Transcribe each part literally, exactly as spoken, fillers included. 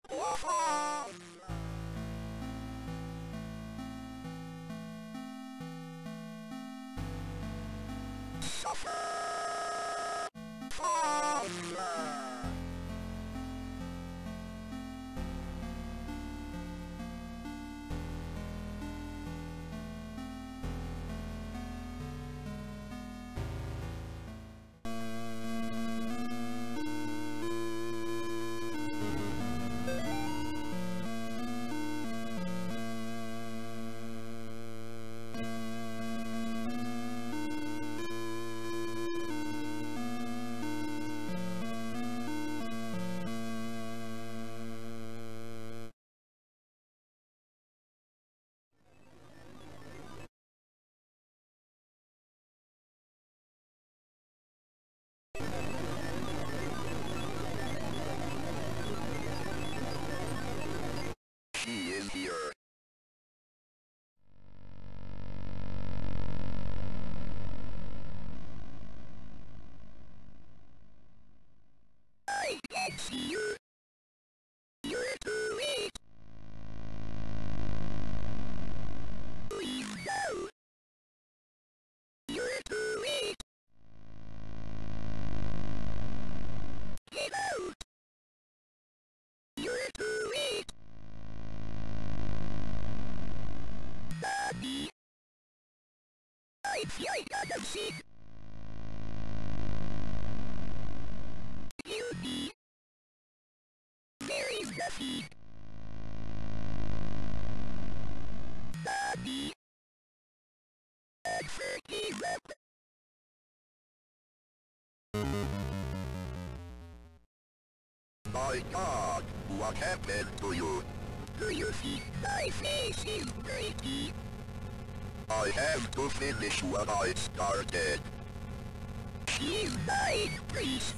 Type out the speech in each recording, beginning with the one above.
She is here. I can't see you. You're too late. Please go. You're too late. Get out. You're too late. Daddy. I feel like I'm sick. Guilty. Where is the seed? Daddy. I forgive them. My God, what happened to you? Do you think my face is pretty? I have to finish what I started. She's my priest.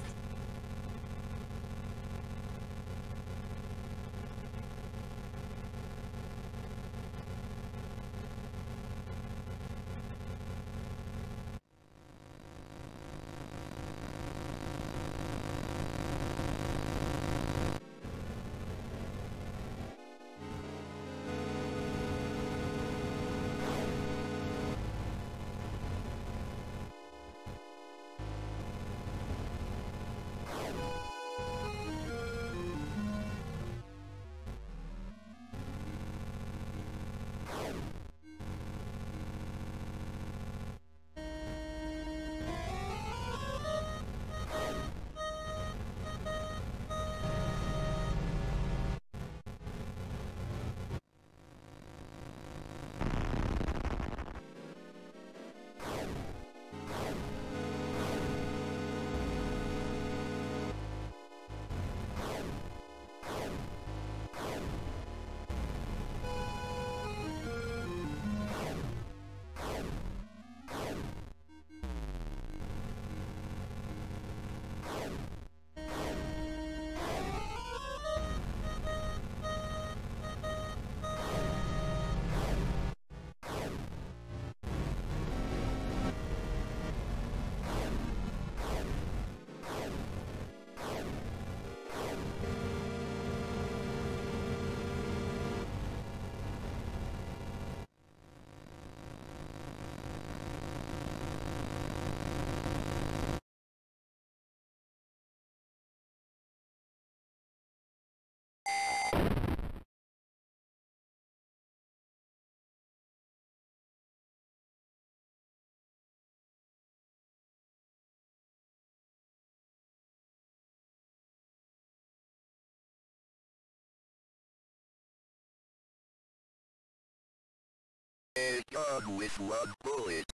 A gun with one bullet.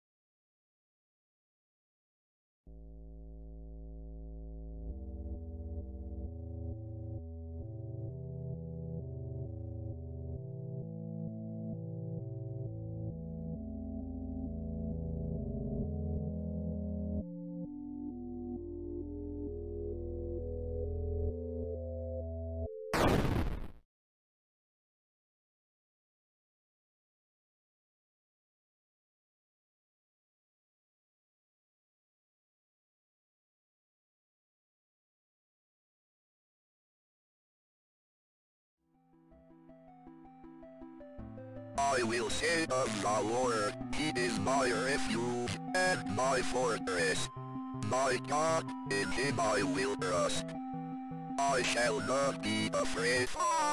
I will say of the Lord, He is my refuge and my fortress. My God, in Him I will trust. I shall not be afraid.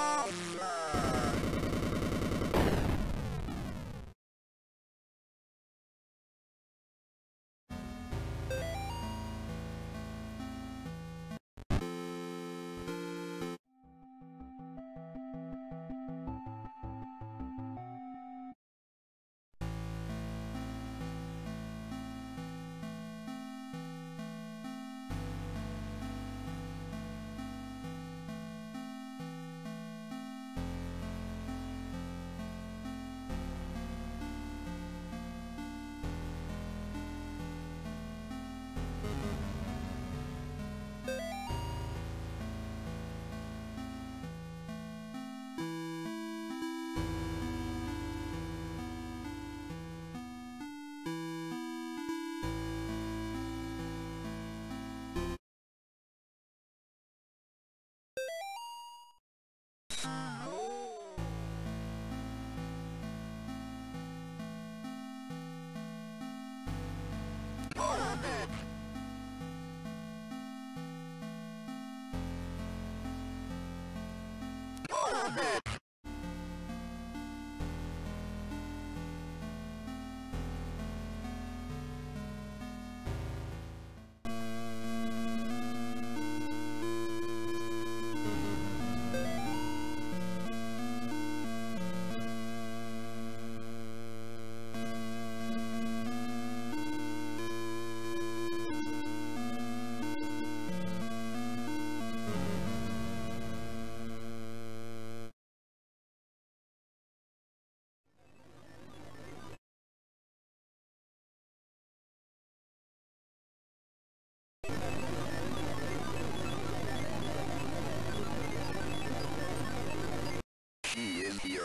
She is here.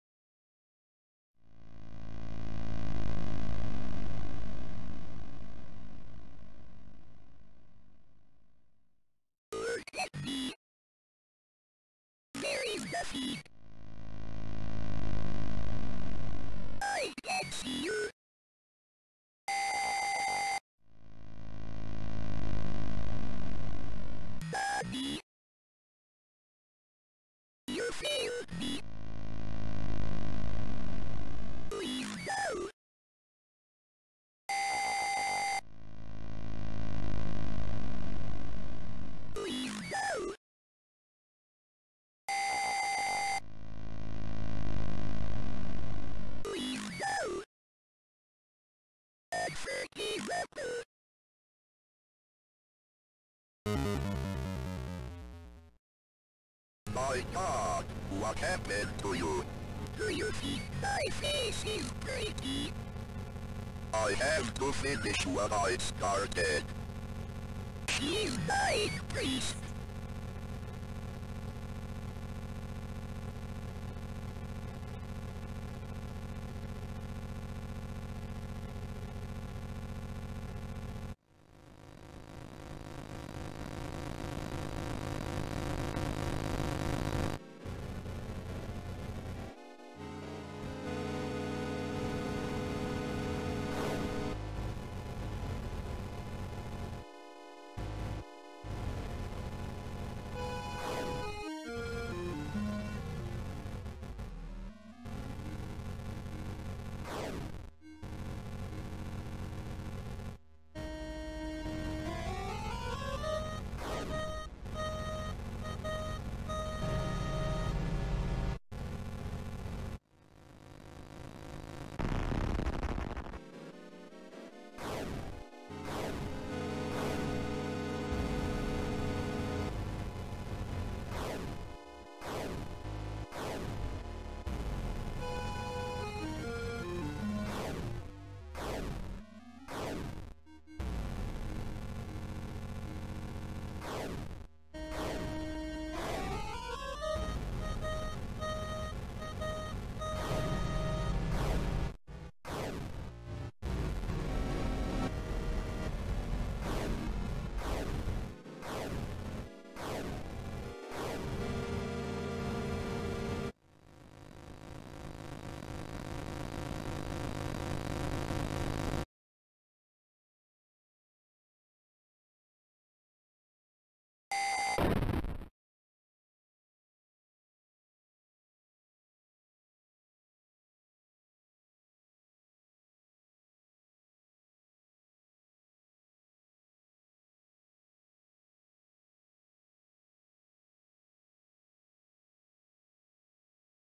Look at me. There is the feet. I can see you. Daddy. You failed me. Please go. Please go. Please go. Unforgivable. My God, what happened to you? Do you think my face is pretty? I have to finish what I started. She's my priest.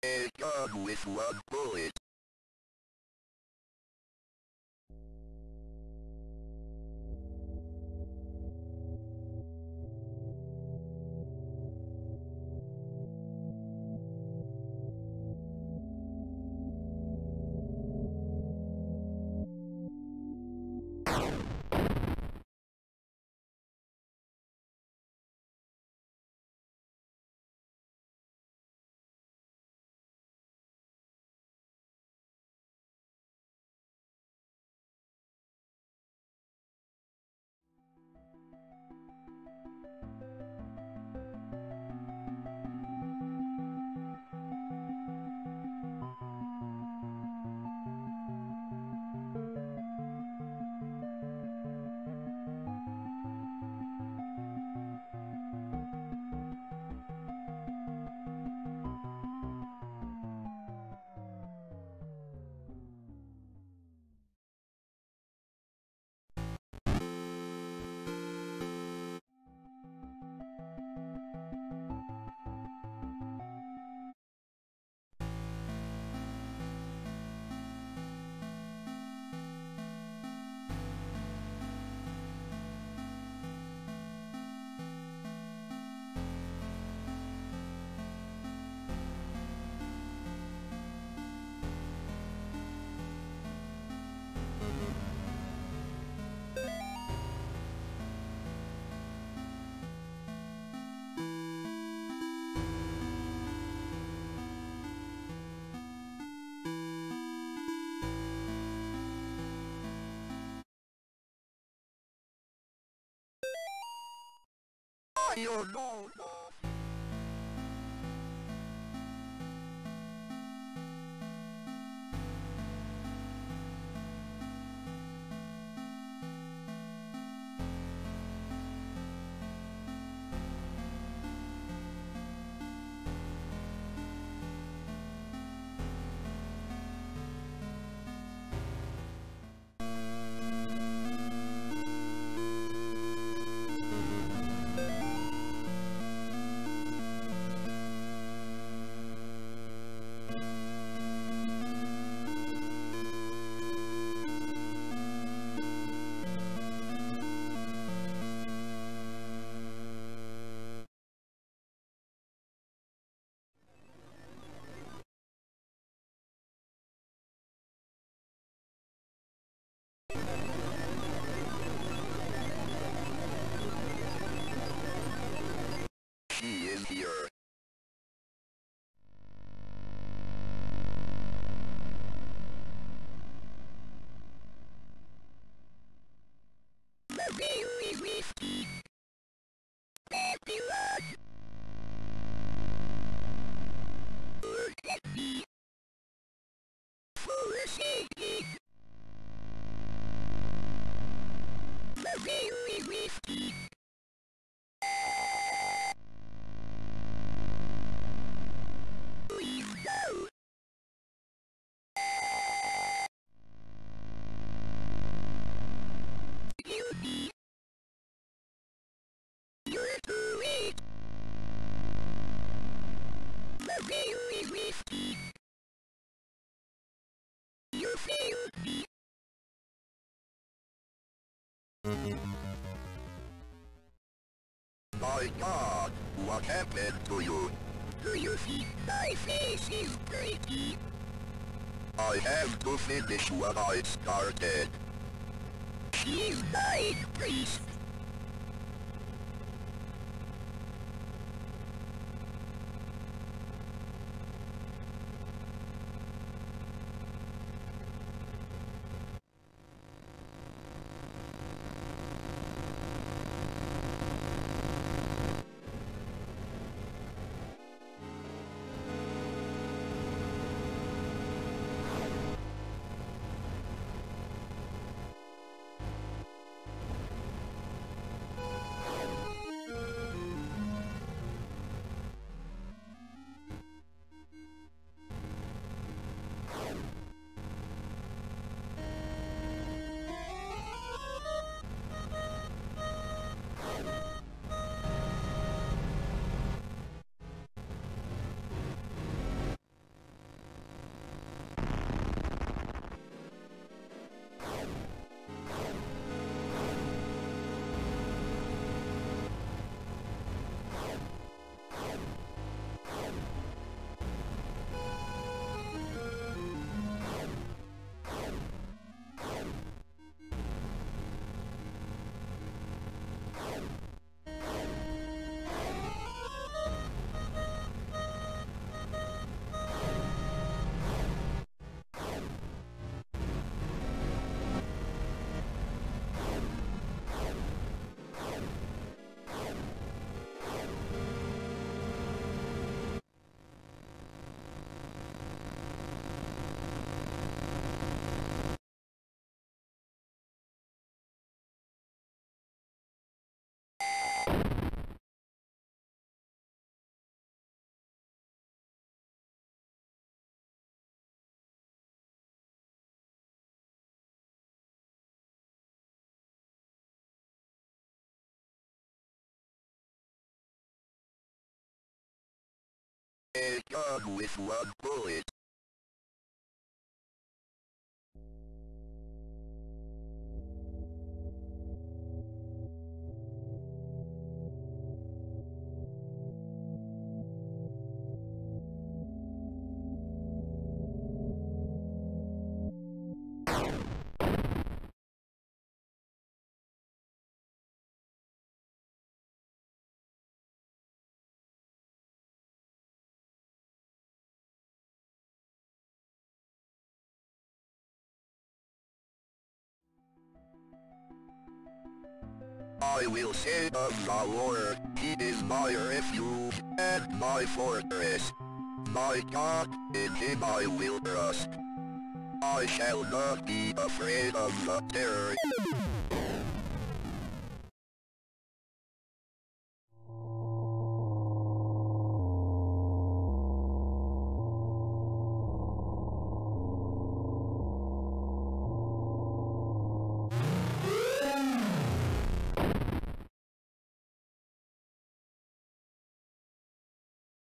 A gun with one bullet. I don't know. She is here. The very risky. Babylon. Look at me. Foolish idiot. The very risky. Please go. Guilty. You're too late. The very risky. You failed me. My God, what happened to you? Do you think my face is pretty? I have to finish what I started. She's dying, priest. A gun with one bullet. I will say of the Lord, He is my refuge and my fortress. My God, in Him I will trust. I shall not be afraid of the terror.